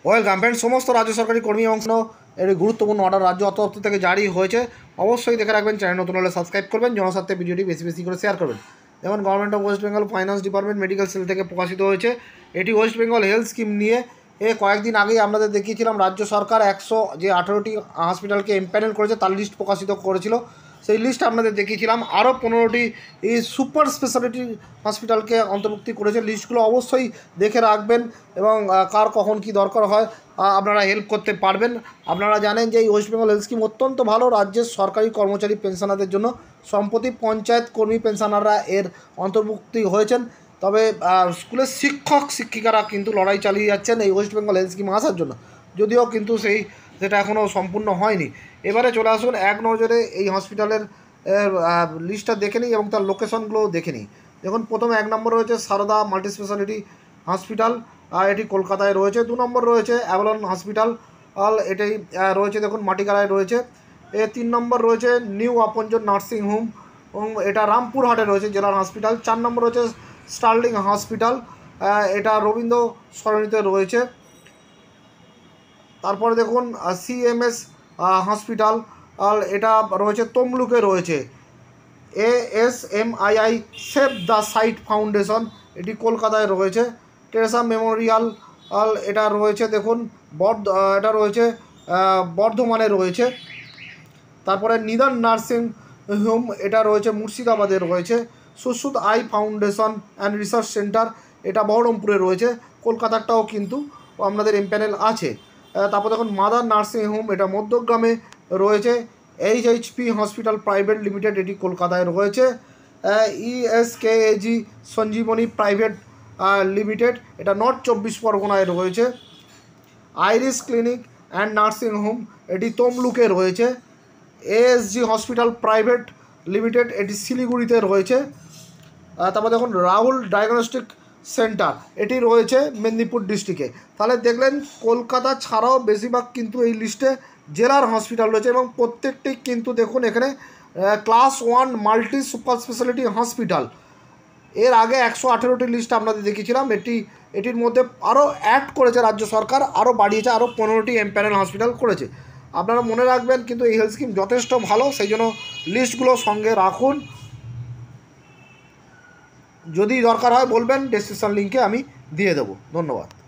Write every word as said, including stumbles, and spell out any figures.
Welcome friend. সমস্ত রাজ্য সরকারি কর্মী এবং এর গুরুত্বপূর্ণ অর্ডার রাজ্য অর্থ দপ্তর থেকে জারি হয়েছে। অবশ্যই দেখে রাখবেন, চ্যানেল নতুন হলে সাবস্ক্রাইব করবেন, জনস্বার্থে ভিডিওটি বেশি বেশি করে শেয়ার করবেন। যেমন government of West Bengal finance department medical cell থেকে প্রকাশিত হয়েছে। এটি ওয়েস্ট বেঙ্গল হেলথ স্কিম নিয়ে এ কয়েকদিন আগেই আপনাদের দেখিয়েছিলাম। রাজ্য সরকার একশো যে আঠেরোটি হসপিটালকে এমপ্যানেল করেছে তার লিস্ট প্রকাশিত করেছিল। সেই লিস্ট আপনাদের দেখিয়েছিলাম। আরও পনেরোটি এই সুপার স্পেশালিটি হসপিটালকে অন্তর্ভুক্তি করেছে। লিস্টগুলো অবশ্যই দেখে রাখবেন এবং কার কখন কি দরকার হয় আপনারা হেল্প করতে পারবেন। আপনারা জানেন যে এই ওয়েস্ট বেঙ্গল হেলথ স্কিম অত্যন্ত ভালো রাজ্যের সরকারি কর্মচারী পেনশনারদের জন্য। সম্প্রতি পঞ্চায়েত কর্মী পেনশনাররা এর অন্তর্ভুক্তি হয়েছেন। তবে স্কুলের শিক্ষক শিক্ষিকারা কিন্তু লড়াই চালিয়ে যাচ্ছেন এই ওয়েস্ট বেঙ্গল হেলথ স্কিম আসার জন্য, যদিও কিন্তু সেই সেটা এখনও সম্পূর্ণ হয়নি। এবারে চলে আসুন এক নজরে এই হসপিটালের লিস্টটা দেখে নিই এবং তার লোকেশনগুলোও দেখে নিই। দেখুন, প্রথমে এক নম্বর রয়েছে সারদা মাল্টি স্পেশালিটি হসপিটাল, এটি কলকাতায় রয়েছে। দু নম্বর রয়েছে অ্যাভেলন হসপিটাল, এটাই রয়েছে দেখুন মাটিকারায় রয়েছে। এ তিন নম্বর রয়েছে নিউ আপঞ্জন নার্সিং হোম, এটা রামপুরহাটে রয়েছে জেলার হসপিটাল। চার নম্বর রয়েছে স্টার্লিং হসপিটাল, এটা রবীন্দ্র সরণিতে রয়েছে। তারপরে দেখুন সিএমএস হসপিটাল, এটা রয়েছে তমলুকে রয়েছে। A S M I I save the sight foundation, এটি কলকাতায় রয়েছে। টেরেসা মেমোরিয়াল, এটা রয়েছে দেখুন বর্ধ এটা রয়েছে বর্ধমানে রয়েছে। তারপরে নিদান নার্সিং হোম, এটা রয়েছে মুর্শিদাবাদে রয়েছে। Sushruta eye foundation and research centre, এটা বহরমপুরে রয়েছে। কলকাতারটাও কিন্তু আপনাদের এমপ্যানেল আছে। তারপর দেখুন মাদার নার্সিং হোম, এটা মধ্যগ্রামে রয়েছে। H H P hospital private limited, এটি কলকাতায় রয়েছে। ইএসকেএজি সঞ্জীবনী প্রাইভেট লিমিটেড, এটা নর্থ চব্বিশ পরগনায় রয়েছে। Iris clinic and nursing home, এটি তমলুকে রয়েছে। এএসজি হসপিটাল প্রাইভেট লিমিটেড, এটি শিলিগুড়িতে রয়েছে। তারপর দেখুন রাহুল ডায়াগনস্টিক সেন্টার, এটি রয়েছে মেদিনীপুর ডিস্ট্রিক্টে। তাহলে দেখলেন কলকাতা ছাড়াও বেশিরভাগ কিন্তু এই লিস্টে জেলার হসপিটাল রয়েছে এবং প্রত্যেকটি কিন্তু দেখুন এখানে class one multi super speciality hospital. এর আগে একশো আঠেরোটি লিস্ট আপনাদের দেখিয়েছিলাম। এটি এটির মধ্যে আরও অ্যাড করেছে রাজ্য সরকার, আরও বাড়িয়েছে, আরও পনেরোটি এমপ্যানেল হসপিটাল করেছে। আপনারা মনে রাখবেন কিন্তু এই হেলথ স্কিম যথেষ্ট ভালো, সেই জন্য লিস্টগুলো সঙ্গে রাখুন। যদি দরকার হয় বলবেন, ডেসক্রিপশন লিঙ্কে আমি দিয়ে দেবো। ধন্যবাদ।